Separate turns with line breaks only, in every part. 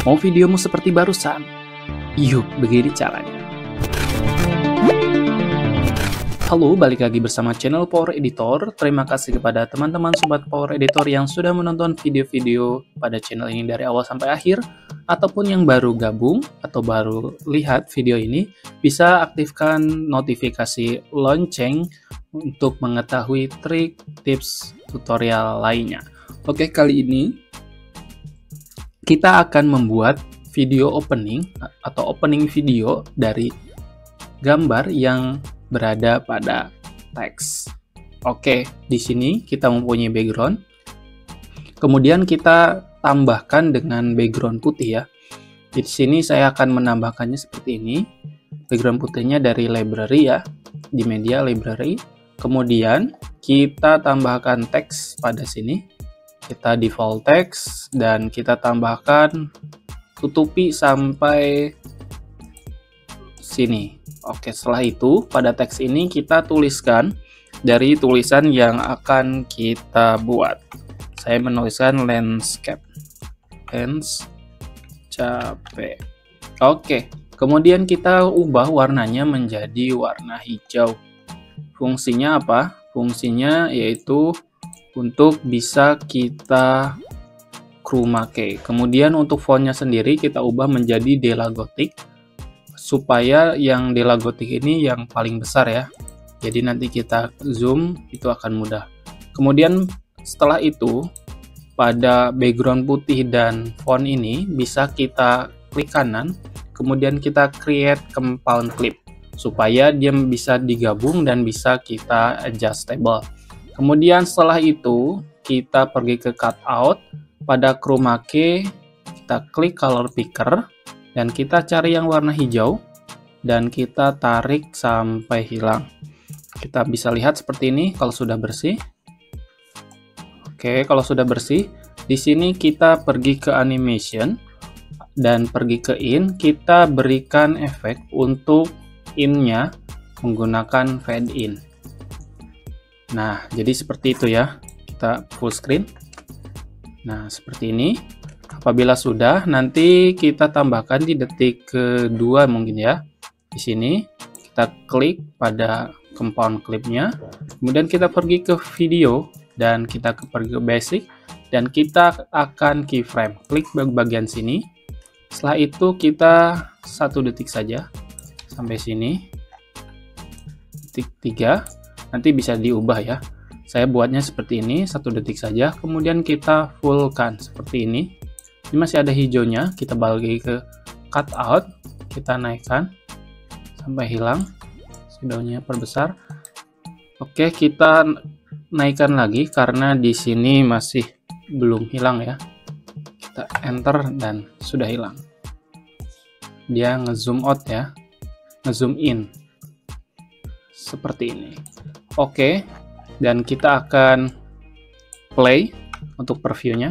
Mau videomu seperti barusan? Yuk, begini caranya. Halo, balik lagi bersama channel Power Editor. Terima kasih kepada teman-teman sobat Power Editor yang sudah menonton video-video pada channel ini dari awal sampai akhir, ataupun yang baru gabung atau baru lihat video ini, bisa aktifkan notifikasi lonceng untuk mengetahui trik, tips, tutorial lainnya. Oke, kali ini kita akan membuat video opening atau opening video dari gambar yang berada pada teks. Oke, di sini kita mempunyai background. Kemudian kita tambahkan dengan background putih ya. Di sini saya akan menambahkannya seperti ini. Background putihnya dari library ya, di media library. Kemudian kita tambahkan teks pada sini. Kita default text dan kita tambahkan tutupi sampai sini. Oke, setelah itu pada teks ini kita tuliskan dari tulisan yang akan kita buat. Saya menuliskan landscape. Oke, kemudian kita ubah warnanya menjadi warna hijau. Fungsinya apa? Fungsinya yaitu untuk bisa kita chroma key. Kemudian untuk fontnya sendiri kita ubah menjadi Della Gothic, supaya yang Della Gothic ini yang paling besar ya. Jadi nanti kita zoom itu akan mudah. Kemudian setelah itu pada background putih dan font ini bisa kita klik kanan, kemudian kita create compound clip supaya dia bisa digabung dan bisa kita adjustable. Kemudian setelah itu kita pergi ke cutout, pada chroma key kita klik color picker dan kita cari yang warna hijau dan kita tarik sampai hilang. Kita bisa lihat seperti ini kalau sudah bersih. Oke, kalau sudah bersih, di sini kita pergi ke animation dan pergi ke in, kita berikan efek untuk in-nya menggunakan fade in. Nah, jadi seperti itu ya. Kita full screen. Nah, seperti ini. Apabila sudah, nanti kita tambahkan di detik kedua mungkin ya. Di sini kita klik pada compound clipnya, kemudian kita pergi ke video dan kita pergi ke basic dan kita akan keyframe. Klik bagian sini. Setelah itu kita 1 detik saja sampai sini. Detik 3. Nanti bisa diubah ya. Saya buatnya seperti ini, 1 detik saja. Kemudian kita fullkan seperti ini. Ini masih ada hijaunya, kita balik ke cutout, kita naikkan sampai hilang, shadownya perbesar. Oke, kita naikkan lagi karena di sini masih belum hilang ya. Kita enter dan sudah hilang. Dia ngezoom out ya, ngezoom in seperti ini. Oke, dan kita akan play untuk previewnya.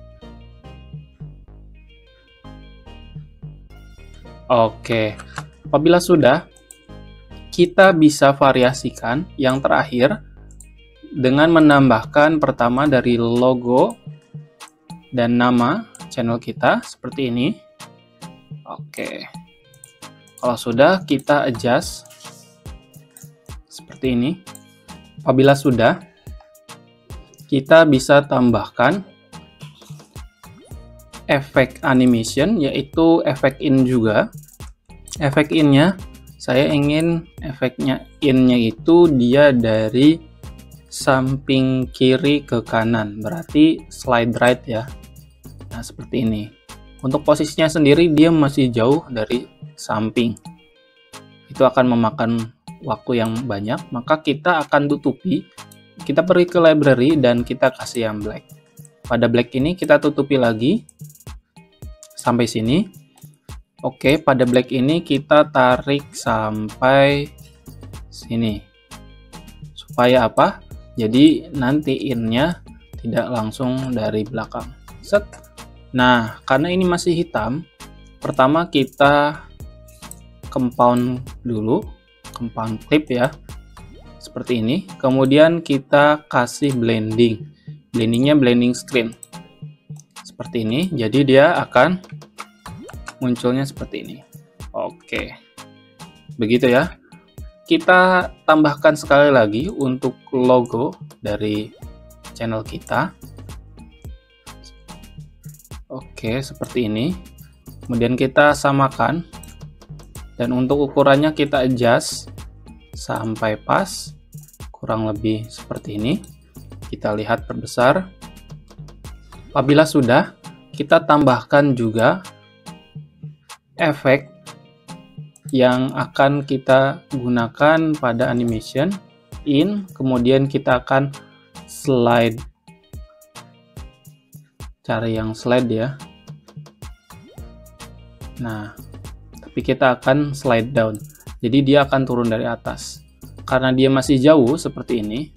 Oke, apabila sudah, kita bisa variasikan yang terakhir dengan menambahkan pertama dari logo dan nama channel kita seperti ini. Oke, kalau sudah kita adjust seperti ini. Apabila sudah, kita bisa tambahkan efek animation, yaitu efek in juga. Efek in-nya, saya ingin efeknya in-nya itu dia dari samping kiri ke kanan, berarti slide right ya. Nah, seperti ini. Untuk posisinya sendiri dia masih jauh dari samping. Itu akan memakan waktu yang banyak, maka kita akan tutupi. Kita pergi ke library dan kita kasih yang black. Pada black ini kita tutupi lagi sampai sini. Oke, pada black ini kita tarik sampai sini. Supaya apa? Jadi nanti in-nya tidak langsung dari belakang. Set. Nah, karena ini masih hitam, pertama kita compound dulu, compound clip ya. Seperti ini. Kemudian kita kasih blending. Blendingnya blending screen. Seperti ini. Jadi dia akan munculnya seperti ini. Oke, begitu ya. Kita tambahkan sekali lagi untuk logo dari channel kita. Oke, seperti ini. Kemudian kita samakan, dan untuk ukurannya kita adjust sampai pas, kurang lebih seperti ini. Kita lihat perbesar. Apabila sudah, kita tambahkan juga efek yang akan kita gunakan pada animation in, kemudian kita akan slide. Cari yang slide ya. Nah, tapi kita akan slide down. Jadi dia akan turun dari atas. Karena dia masih jauh seperti ini,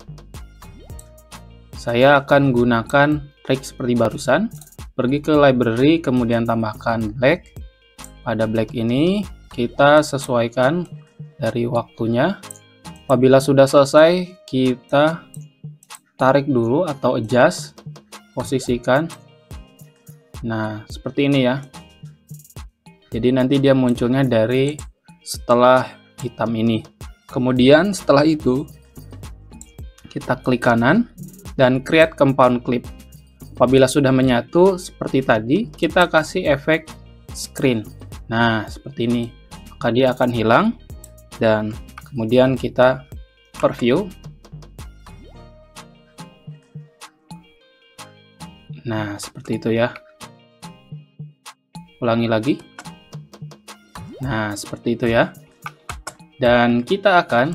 saya akan gunakan trik seperti barusan. Pergi ke library, kemudian tambahkan black. Pada black ini kita sesuaikan dari waktunya. Apabila sudah selesai, kita tarik dulu atau adjust, posisikan. Nah, seperti ini ya. Jadi nanti dia munculnya dari setelah hitam ini. Kemudian setelah itu, kita klik kanan dan create compound clip. Apabila sudah menyatu seperti tadi, kita kasih efek screen. Nah, seperti ini. Maka dia akan hilang, dan kemudian kita preview. Nah, seperti itu ya. Ulangi lagi. Nah, seperti itu ya. Dan kita akan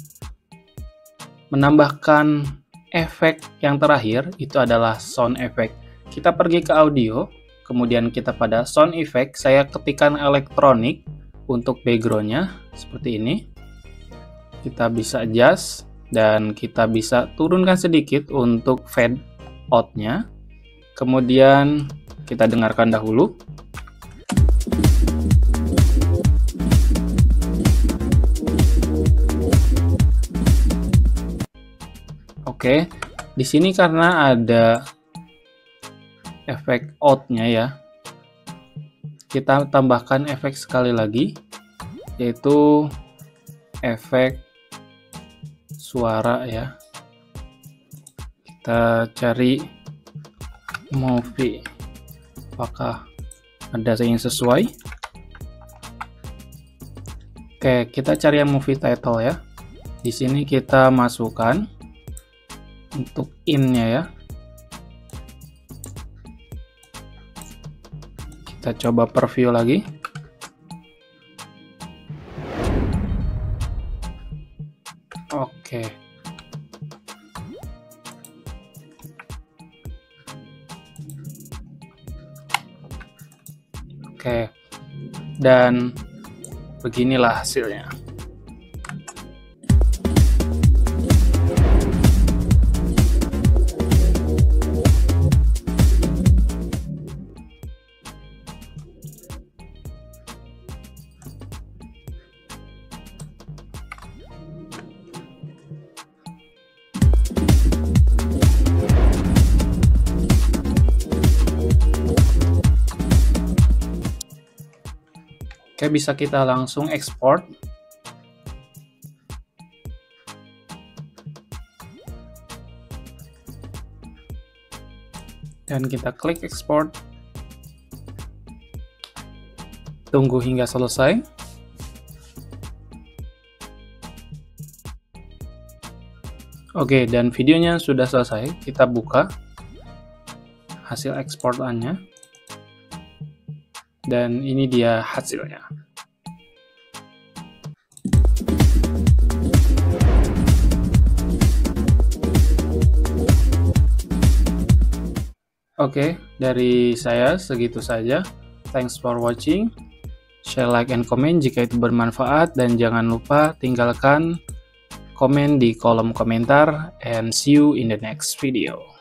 menambahkan efek yang terakhir, itu adalah sound effect. Kita pergi ke audio, kemudian kita pada sound effect, saya ketikkan elektronik untuk backgroundnya seperti ini. Kita bisa adjust dan kita bisa turunkan sedikit untuk fade out-nya. Kemudian kita dengarkan dahulu. Oke, di sini karena ada efek out-nya ya, kita tambahkan efek sekali lagi, yaitu efek suara ya. Kita cari movie, apakah ada yang sesuai. Oke, kita cari yang movie title ya. Di sini kita masukkan untuk in-nya ya. Kita coba preview lagi. Oke. Oke. Dan beginilah hasilnya. Oke, bisa kita langsung export. Dan kita klik export. Tunggu hingga selesai. Oke, dan videonya sudah selesai. Kita buka hasil eksportannya. Dan ini dia hasilnya. Oke, dari saya segitu saja. Thanks for watching. Share, like, and comment jika itu bermanfaat. Dan jangan lupa tinggalkan komen di kolom komentar. And see you in the next video.